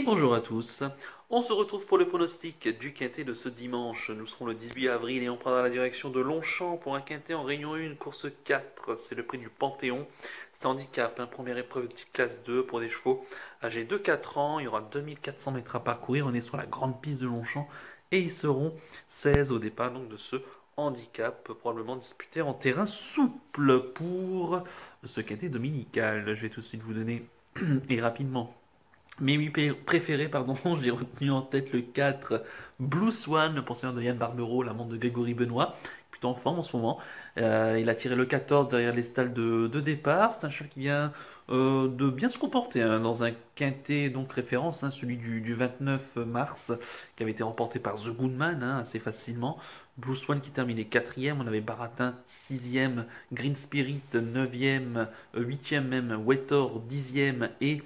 bonjour à tous. On se retrouve pour le pronostic du quintet de ce dimanche. Nous serons le 18 avril et on prendra la direction de Longchamp pour un quintet en Réunion 1, course 4. C'est le prix du Panthéon. C'est handicap, première épreuve de classe 2 pour des chevaux âgés de 4 ans. Il y aura 2400 mètres à parcourir. On est sur la grande piste de Longchamp et ils seront 16 au départ donc de ce handicap, probablement disputé en terrain souple pour ce quintet dominical. Je vais tout de suite vous donner et rapidement mes 8 préférés, pardon, j'ai retenu en tête le 4, Blue Swan, le pensionnaire de Yann Barbero, l'amant de Grégory Benoît, plutôt en forme en ce moment. Il a tiré le 14 derrière les stalles de départ. C'est un chat qui vient de bien se comporter dans un quintet, donc référence, celui du 29 mars, qui avait été remporté par The Goodman assez facilement. Blue Swan qui terminait 4e, on avait Baratin 6e, Green Spirit 9e, 8e même, Wetor 10e et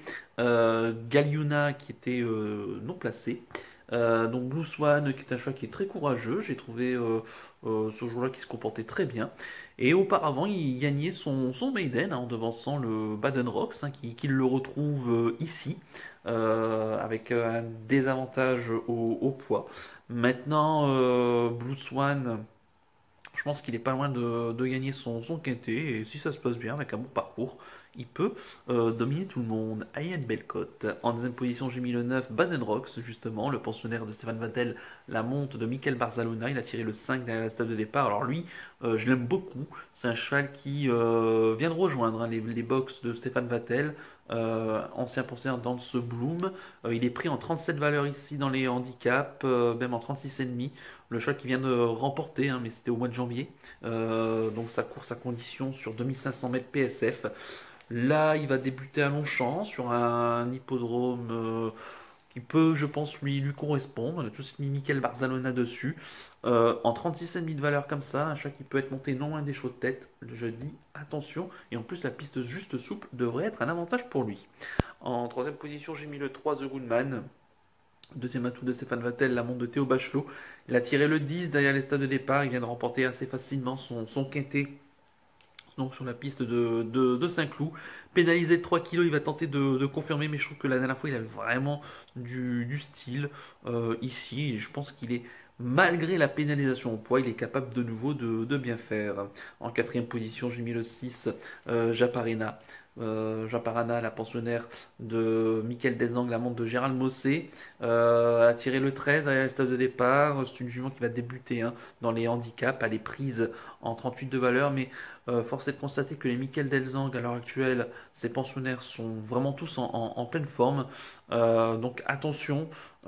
Galiuna qui était non placé. Donc Blue Swan qui est un chat qui est très courageux, j'ai trouvé ce jour-là qui se comportait très bien. Et auparavant il gagnait son maiden en devançant le Baden Rocks qui le retrouve ici avec un désavantage au poids. Maintenant Blue Swan, je pense qu'il est pas loin de gagner son quintet et si ça se passe bien avec un bon parcours, il peut dominer tout le monde. Ayad Belcotte. En deuxième position, j'ai mis le 9, Baden Rocks, justement, le pensionnaire de Stéphane Vattel, la monte de Michael Barzalona. Il a tiré le 5 derrière la stade de départ. Alors lui, je l'aime beaucoup. C'est un cheval qui vient de rejoindre les box de Stéphane Vattel. Ancien pensionnaire dans ce Bloom. Il est pris en 37 valeurs ici dans les handicaps, même en 36,5. Le cheval qui vient de remporter, mais c'était au mois de janvier. Donc sa course à condition sur 2500 mètres PSF. Là, il va débuter à Longchamp sur un hippodrome qui peut, je pense, lui correspondre. On a tous mis Michael Barzalona dessus. En 36,5 de valeur comme ça, un chat qui peut être monté non loin des chauds de tête. Je dis attention. Et en plus, la piste juste souple devrait être un avantage pour lui. En troisième position, j'ai mis le 3 The Goodman. Deuxième atout de Stéphane Vattel, la montre de Théo Bachelot. Il a tiré le 10 derrière les stades de départ. Il vient de remporter assez facilement son quintet donc sur la piste de Saint-Cloud. Pénalisé de 3 kg, il va tenter de confirmer, mais je trouve que la dernière fois, il avait vraiment du style ici. Et je pense qu'il est, malgré la pénalisation au poids, il est capable de nouveau de bien faire. En quatrième position, j'ai mis le 6, Japarena. Japarana, la pensionnaire de Michael Desangles, la montre de Gérald Mossé, a tiré le 13 derrière le stade de départ. C'est une jument qui va débuter dans les handicaps. Elle est prise en 38 de valeur, mais force est de constater que les Michael Delzang à l'heure actuelle, ces pensionnaires sont vraiment tous en pleine forme. Donc attention,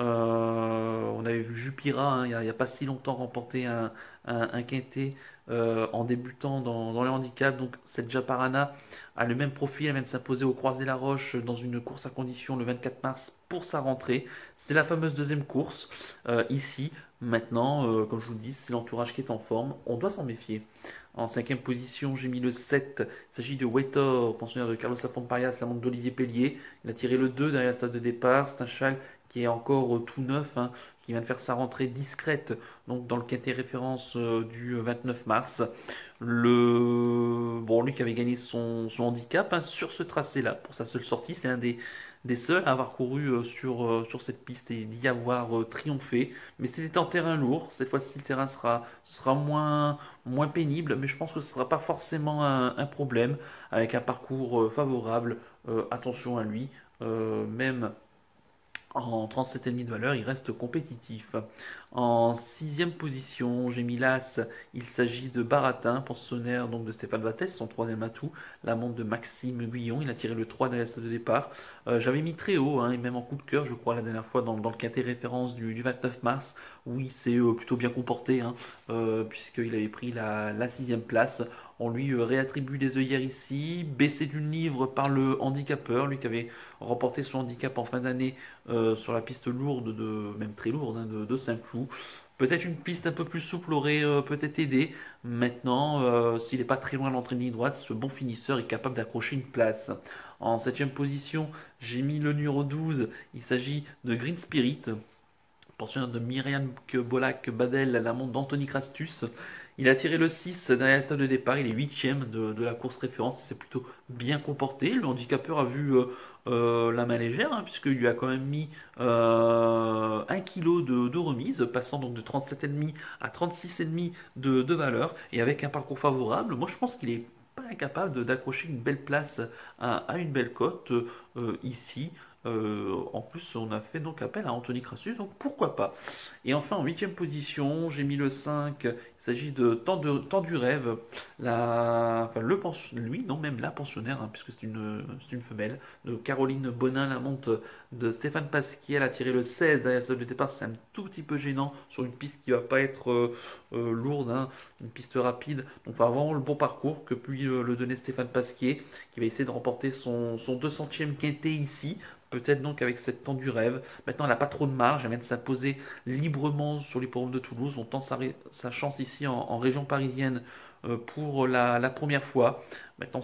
on avait vu Jupira il n'y a pas si longtemps remporter un quintet en débutant dans les handicaps. Donc cette Japarana a le même profil, elle vient de s'imposer au Croisé-la-Roche dans une course à condition le 24 mars pour sa rentrée. C'est la fameuse deuxième course ici. Maintenant, comme je vous dis, c'est l'entourage qui est en forme, on doit s'en méfier. En cinquième position, j'ai mis le 7. Il s'agit de Wetor, pensionnaire de Carlos Afomparias, la montre d'Olivier Pellier. Il a tiré le 2 derrière le stade de départ. C'est un cheval qui est encore tout neuf, qui vient de faire sa rentrée discrète donc dans le quintet référence du 29 mars. Bon, lui qui avait gagné son handicap sur ce tracé-là pour sa seule sortie, c'est un des seuls à avoir couru sur cette piste et d'y avoir triomphé. Mais c'était en terrain lourd. Cette fois-ci, le terrain sera moins pénible, mais je pense que ce ne sera pas forcément un problème avec un parcours favorable. Attention à lui, même en 37,5 de valeur, il reste compétitif. En sixième position, j'ai mis l'As. Il s'agit de Baratin, pensionnaire donc de Stéphane Vattel, son troisième atout. La montre de Maxime Guillon. Il a tiré le 3 derrière la stade de départ. J'avais mis très haut, et même en coup de cœur, je crois, la dernière fois dans le quintet référence du 29 mars, où il s'est plutôt bien comporté, puisqu'il avait pris la sixième place. On lui réattribue les œillères ici, baissé d'une livre par le handicapeur, lui qui avait remporté son handicap en fin d'année sur la piste lourde, même très lourde, de Saint-Cloud. Peut-être une piste un peu plus souple aurait peut-être aidé. Maintenant, s'il n'est pas très loin de l'entrée de ligne droite, ce bon finisseur est capable d'accrocher une place. En septième position, j'ai mis le numéro 12. Il s'agit de Green Spirit, pensionnaire de Myriam Bolac Badel, la montre d'Anthony Crastus. Il a tiré le 6 derrière le stade de départ, il est 8e de la course référence, il s'est plutôt bien comporté. Le handicapeur a vu la main légère, hein, puisqu'il lui a quand même mis 1 kg de remise, passant donc de 37,5 à 36,5 de valeur, et avec un parcours favorable. Moi je pense qu'il est pas incapable d'accrocher une belle place à une belle cote ici. En plus, on a fait donc appel à Anthony Crassus, donc pourquoi pas. Et enfin, en 8e position, j'ai mis le 5. Il s'agit de Temps du rêve. Enfin, lui, non, même la pensionnaire, hein, puisque c'est une femelle, de Caroline Bonin, la monte de Stéphane Pasquier. Elle a tiré le 16 derrière le départ. C'est un tout petit peu gênant sur une piste qui va pas être lourde, hein, une piste rapide. Donc, vraiment le bon parcours que puis le donner Stéphane Pasquier, qui va essayer de remporter son 200e quintet ici. Peut-être donc avec cette temps du rêve. Maintenant, elle n'a pas trop de marge. Elle vient de s'imposer librement sur l'hippodrome de Toulouse. On tente sa chance ici en région parisienne pour la première fois. Maintenant,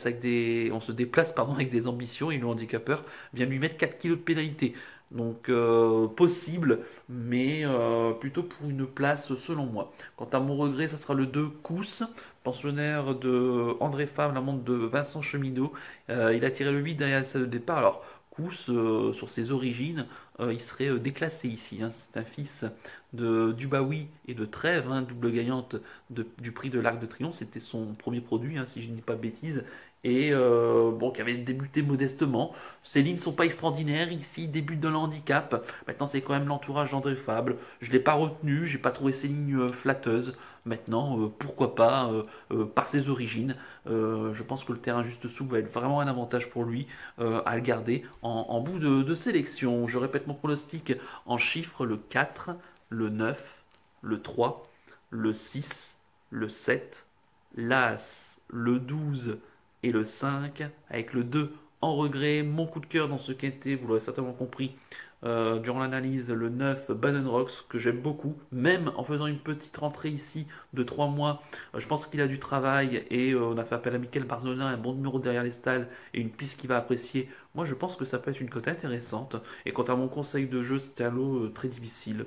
on se déplace pardon, avec des ambitions et le handicapeur vient lui mettre 4 kilos de pénalité. Donc possible, mais plutôt pour une place selon moi. Quant à mon regret, ça sera le 2 Cous, pensionnaire de André Favre, la montre de Vincent Cheminot. Il a tiré le 8 derrière sa de départ. Alors, Cous, sur ses origines, il serait déclassé ici, hein. C'est un fils de Dubaoui et de Trèves, hein, double gagnante du prix de l'Arc de Triomphe. C'était son premier produit, hein, si je ne dis pas de bêtises. Et bon, qui avait débuté modestement. Ses lignes ne sont pas extraordinaires ici, débute de handicap. Maintenant, c'est quand même l'entourage d'André Fable. Je ne l'ai pas retenu, j'ai pas trouvé ses lignes flatteuses. Maintenant, pourquoi pas, par ses origines. Je pense que le terrain juste sous va être vraiment un avantage pour lui à le garder en bout de sélection. Je répète mon pronostic en chiffres: le 4, le 9, le 3, le 6, le 7, l'As, le 12 et le 5, avec le 2 en regret. Mon coup de cœur dans ce quintet, vous l'aurez certainement compris durant l'analyse, le 9 Bannon Rocks, que j'aime beaucoup, même en faisant une petite rentrée ici de 3 mois. Je pense qu'il a du travail et on a fait appel à Michael Barzolin, un bon numéro derrière les stalles et une piste qu'il va apprécier. Moi je pense que ça peut être une cote intéressante. Et quant à mon conseil de jeu, c'était un lot très difficile,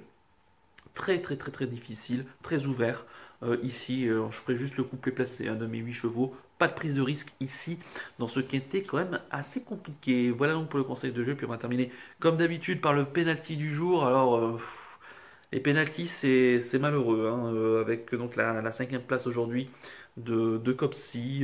très difficile, très ouvert. Ici, je ferai juste le couplet placé, de mes 8 chevaux. Pas de prise de risque ici, dans ce quintet quand même assez compliqué. Voilà donc pour le conseil de jeu. Puis on va terminer comme d'habitude par le penalty du jour. Alors, les penalties, c'est malheureux, hein, avec donc la 5e place aujourd'hui de Copsy.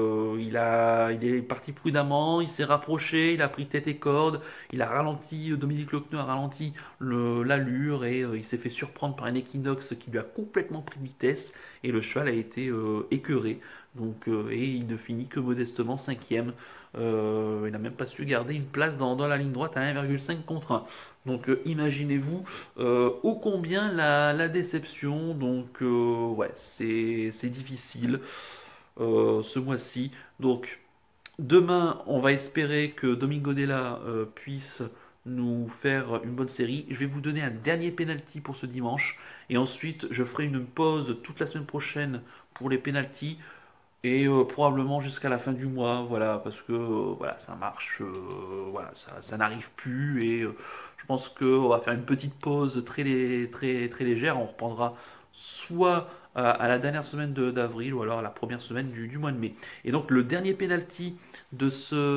Il est parti prudemment, il s'est rapproché, il a pris tête et corde, il a ralenti, Dominique Lecneux a ralenti l'allure et il s'est fait surprendre par un Equinox qui lui a complètement pris de vitesse et le cheval a été écœuré. Donc, et il ne finit que modestement 5e. Il n'a même pas su garder une place dans la ligne droite à 1,5 contre 1. Donc imaginez-vous ô combien la déception. Donc ouais, c'est difficile ce mois-ci. Donc demain, on va espérer que Domingo Della puisse nous faire une bonne série. Je vais vous donner un dernier penalty pour ce dimanche. Et ensuite, je ferai une pause toute la semaine prochaine pour les penalties. Et probablement jusqu'à la fin du mois, voilà, parce que voilà, ça marche, voilà, ça n'arrive plus et je pense qu'on va faire une petite pause très légère. On reprendra soit à la dernière semaine d'avril ou alors à la première semaine du mois de mai. Et donc le dernier penalty de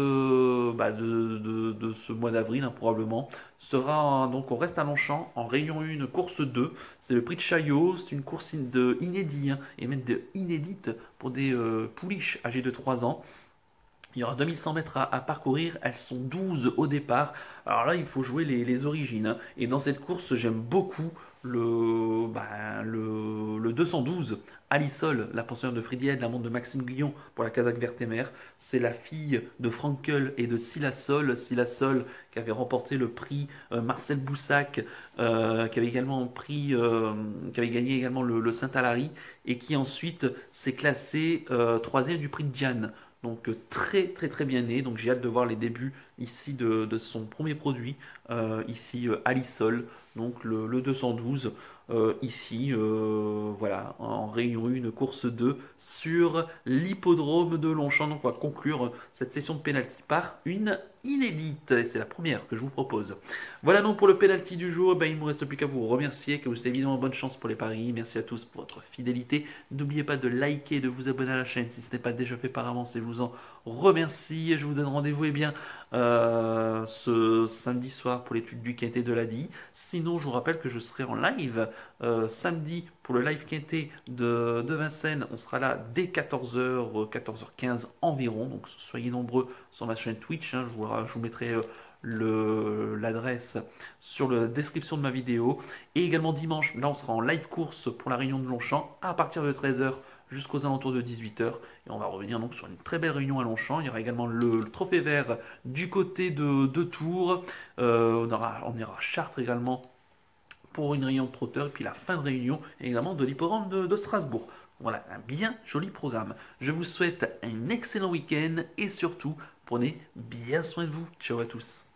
ce mois d'avril, hein, probablement, sera donc on reste à Longchamp en Réunion 1, course 2. C'est le prix de Chaillot, c'est une course inédite, hein, et même inédite pour des pouliches âgées de 3 ans. Il y aura 2100 mètres à parcourir, elles sont 12 au départ. Alors là, il faut jouer les origines, hein. Et dans cette course, j'aime beaucoup le 212, Alisol, la pensionnaire de Fridienne, la montre de Maxime Guillon pour la Kazakh Vertemer. C'est la fille de Frankel et de Silasol. Silasol qui avait remporté le prix Marcel Boussac, qui avait également qui avait gagné également le Saint-Alary et qui ensuite s'est classé 3e du prix de Diane. Donc très bien né. Donc j'ai hâte de voir les débuts ici de son premier produit, ici Alisol, donc le 212, ici voilà, en Réunion 1, course 2 sur l'hippodrome de Longchamp. Donc on va conclure cette session de pénalty par une inédite. Et c'est la première que je vous propose. Voilà donc pour le penalty du jour. Ben, il ne me reste plus qu'à vous remercier, que vous ayez évidemment bonne chance pour les paris. Merci à tous pour votre fidélité. N'oubliez pas de liker et de vous abonner à la chaîne si ce n'est pas déjà fait par avance. Et je vous en remercie. Je vous donne rendez-vous ce samedi soir pour l'étude du quintet de l'ADI. Sinon, je vous rappelle que je serai en live samedi pour le live quintet de Vincennes. On sera là dès 14h, 14h15 environ. Donc soyez nombreux sur ma chaîne Twitch. Je vous mettrai l'adresse sur la description de ma vidéo. Et également dimanche, là on sera en live course pour la réunion de Longchamp à partir de 13h jusqu'aux alentours de 18h. Et on va revenir donc sur une très belle réunion à Longchamp. Il y aura également le trophée vert du côté de Tours. On ira à Chartres également pour une réunion de trotteurs. Et puis la fin de réunion également de l'hippodrome de Strasbourg. Voilà, un bien joli programme. Je vous souhaite un excellent week-end et surtout, prenez bien soin de vous. Ciao à tous.